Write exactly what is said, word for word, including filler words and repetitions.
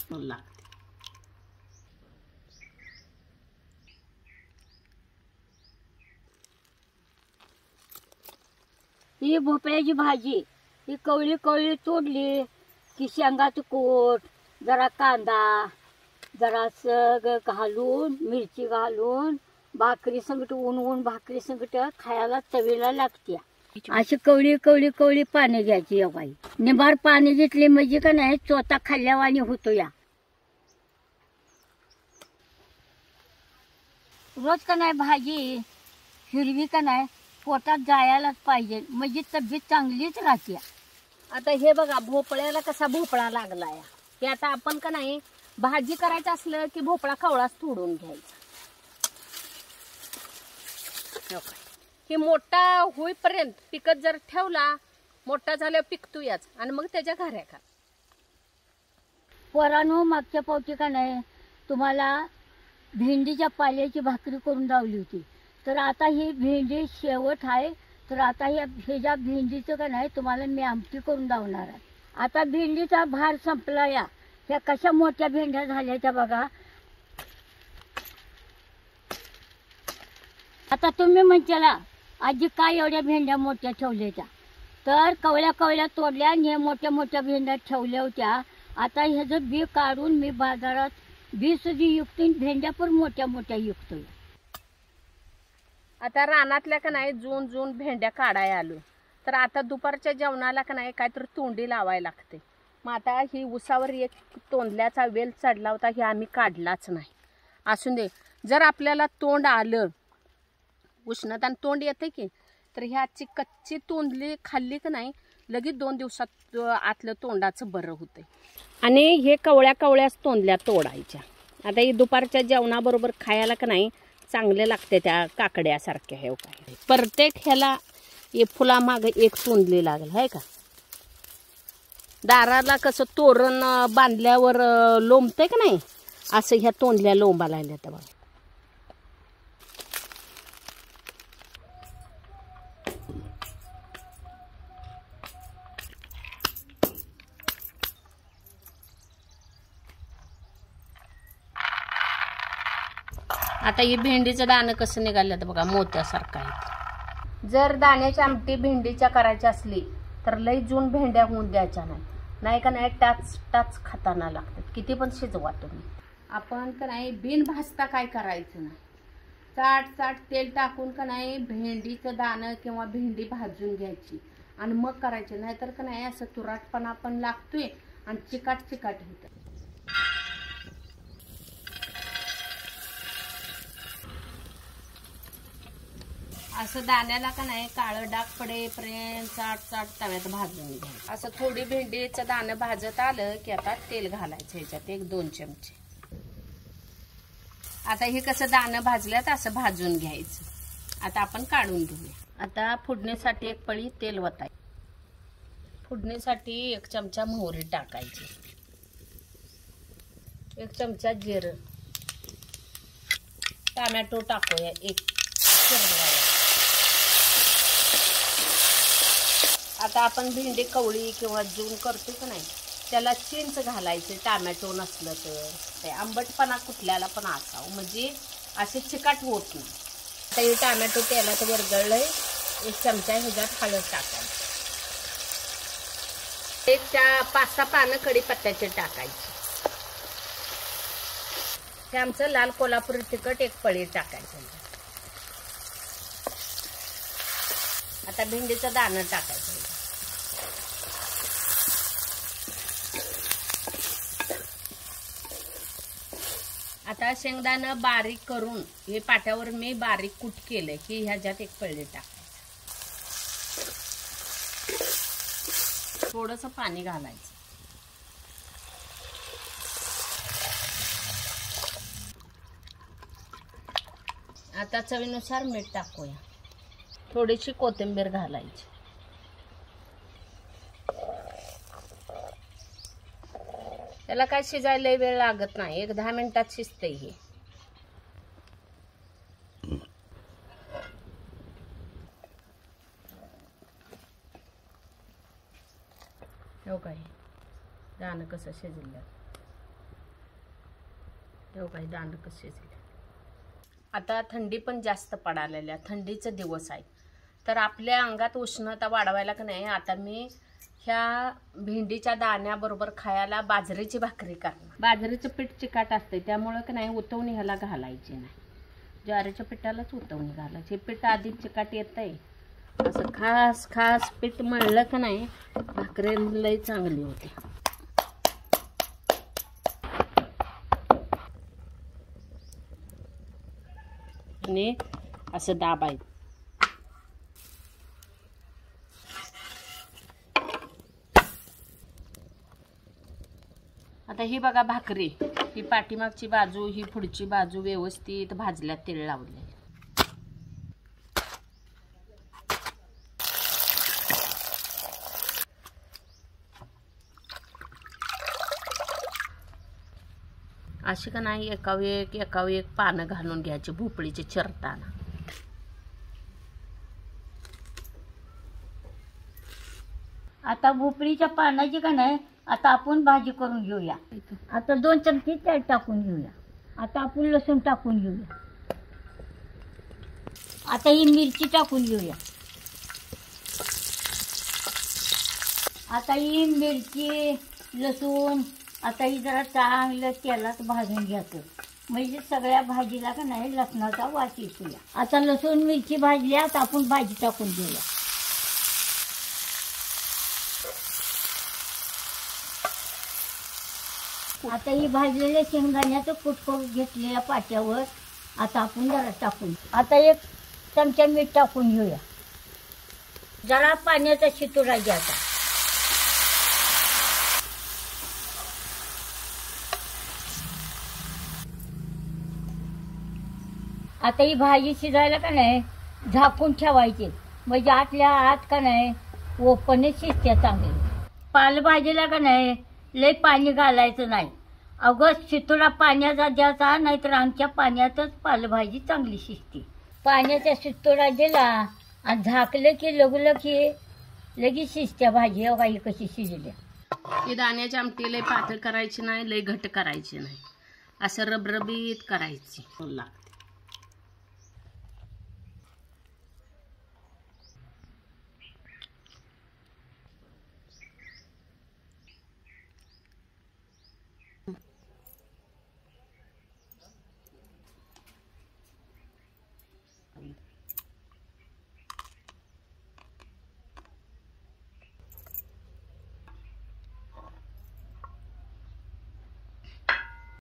मस्त लागते. ही भोपळ्याची भाजी, ही कवळी कवळी तोडली की शेंगाचं कोट, जरा कांदा, जरा सग घालून, मिरची घालून भाकरी संगट ऊन ऊन भाकरी संगट खायला चवीला लागते. अशी कवळी कवळी कवळी पाणी घ्यायची या बाई. निबार पाणी घेतली म्हणजे का नाही चोथा खाल्ल्यावानी होतो. या रोज का नाही भाजी हिरवी का नाही पोटात जायलाच पाहिजे, म्हणजे तब्येत चांगलीच राहते. आता हे बघा भोपळ्याला कसा भोपळा लागलाय. हे आता आपण का नाही भाजी करायचं असलं की भोपळा कवळाच तोडून घ्यायचा. हे मोठा होईपर्यंत पिकत जर ठेवला, मोठा झाल्यावर पिकतो याच आणि मग त्याच्या घऱ्या खा. पोरांनो, मागच्या पावटी का नाही तुम्हाला भेंडीच्या पाल्याची भाकरी करून लावली होती. तर आता ही भेंडी शेवट आहे, तर आता ह्या ह्याच्या भेंडीचं का नाही तुम्हाला मी आमटी करून लावणार आहे. आता भेंडीचा भार संपला. या ह्या कशा मोठ्या भेंड्या झाल्या त्या बघा. आता तुम्ही म्हणताला आजी काय एवढ्या भेंड्या मोठ्या ठेवल्या त्या, तर कवळ्या कवळ्या तोडल्या आणि ह्या मोठ्या मोठ्या भेंड्या ठेवल्या होत्या. आता ह्याचं बी काढून मी बाजारात बी सुधी युक्ती भेंड्या पण मोठ्या मोठ्या युक्तोय. आता रानातल्या का नाही जून जून भेंड्या काढाय आलो, तर आता दुपारच्या जेवणाला का नाही काहीतरी तोंडी लावायला लागते. मग आता ही उसावर एक तोंडल्याचा वेल चढला होता, हे आम्ही काढलाच नाही. असून दे, जर आपल्याला तोंड आलं, उष्णता तोंड येते की, तर ह्याची कच्ची तोंडली खाल्ली का नाही लगेच दोन दिवसात आतलं तोंडाचं बरं होतंय. आणि हे कवळ्या कवळ्याच तोंडल्या तोडायच्या. आता ही दुपारच्या जेवणाबरोबर खायला का नाही चांगले लागते. त्या काकड्यासारख्या हे काय प्रत्येक ह्याला फुलामागं एक तोंडली लागल आहे का. दाराला कसं तोरण बांधल्यावर लोंबतंय का नाही, असं ह्या तोंडल्या लोंबा लागल्या. तर बघा आता हे भेंडीचं दाणं कसं निघालं तर बघा मोत्यासारखं आहे. जर दाण्याची आमटी भेंडीच्या करायची असली तर लई जून भेंड्या होऊन द्यायच्या नाही, नाही का नाही टाच टाच खाताना लागतात. किती पण शिजवा तुम्ही. आपण का नाही बिन भाजता काय करायचं नाही, चाट चाट तेल टाकून का नाही भेंडीचं दाणं किंवा भेंडी भाजून घ्यायची आणि मग करायचे. नाहीतर का नाही असं तुराटपणा पण लागतोय आणि चिकाट चिकाट होतं. असं दाण्याला का नाही काळं डाग पडेपर्यंत चाट चाट तव्यात भाजून घ्यायचं. असं थोडी भेंडीचं दाणं भाजत आलं की आता तेल घालायचं ह्याच्यात एक दोन चमचे. आता हे कसं दाणं भाजल्यात असं भाजून घ्यायचं. आता आपण काढून घेऊया. आता फोडणीसाठी एक पळी तेल वताय. फोडणीसाठी एक चमचा मोहरी टाकायची, एक चमचा जिरं, टोमॅटो टाकूया एक चिरलेला. आता आपण भेंडी कवळी किंवा जून करतो का नाही त्याला चिंच घालायचे. टोमॅटो नसलं तर ते आंबटपणा कुठल्याला पण असावं, म्हणजे असे चिकाट होत नाही. आता हे टोमॅटो तेलात वरगळलंय, एक चमचा ह्याच्यात हळद टाकायची. एक चा पाच सहा पानं कढीपत्त्याचे टाकायची. हे आमचं लाल कोल्हापुरी तिखट एक पळी टाकायचं. आता भेंडीचं दाणं टाकायचं. आता शेंगदाणं बारीक करून हे पाट्यावर मी बारीक कूट केलं की ह्याच्यात एक पळी टाकायचं. थोडंसं पाणी घालायचं. आता चवीनुसार मीठ टाकूया. थोडीशी कोथिंबीर घालायची. त्याला काय शिजायला वेळ लागत नाही, एक दहा मिनिटात शिजते हे. हो काय दाणं कसं शिजलं. तेव्हा काही दांड कसे झाले. आता थंडी पण जास्त पडालेल्या, थंडीचे दिवस आहे, तर आपल्या अंगात उष्णता वाढवायला का नाही आता मी ह्या भेंडीच्या दाण्याबरोबर खायला बाजरीची भाकरी करणार. बाजरीचं पीठ चिकाट असते त्यामुळं का नाही उतवणी ह्याला घालायची नाही, ज्वारीच्या पिठालाच उतवणी घालायची. हे पीठ आधी चिकाट येत आहे, असं खास खास पीठ मळलं का नाही भाकरी लई चांगली होते. आणि असं दाबायचं. आता ही बघा भाकरी, ही पाठीमागची बाजू ही पुढची बाजू व्यवस्थित भाजल्यात तेल लावले. अशी का नाही एकावर एक एकावर एक पानं घालून घ्यायची भोपळीचे चिरताना. आता भोपळीच्या पानाची का नाही आता आपण भाजी करून घेऊया. आता दोन चमचे तेल टाकून घेऊया. आता आपण लसूण टाकून घेऊया. आता ही मिरची टाकून घेऊया. आता ही मिरची लसूण आता ही जरा चांगलं तेलात भाजून घ्यायचं, म्हणजे सगळ्या भाजीला का नाही लसणाचा वास येतो. आता लसूण मिरची भाजली, आता आपण भाजी टाकून घेऊया. आता ही भाजलेल्या शेंगदाण्याचं कूट करून घेतलेल्या पाट्यावर आता आपण जरा टाकून, आता एक चमचा मीठ टाकून घेऊया. जरा पाण्याचा शितोडा घ्यायचा. आता ही भाजी शिजायला का नाही झाकून ठेवायची, म्हणजे आतल्या आत का नाही ओपने शिजते चांगली. पालेभाजीला का नाही लय पाणी घालायचं नाही, अगं शितोडा पाण्याचा द्यायचा, नाहीतर आमच्या पाण्यातच पालेभाजी चांगली शिजते. पाण्याचा शितोडा दिला आणि झाकलं की लगलं की लगेच शिजत्या भाजी. अगं ही कशी शिजल्या. ही दाण्याची आमटी लय पातळ करायची नाही, लय घट्ट करायची नाही, असं रबरबीत करायची लागते.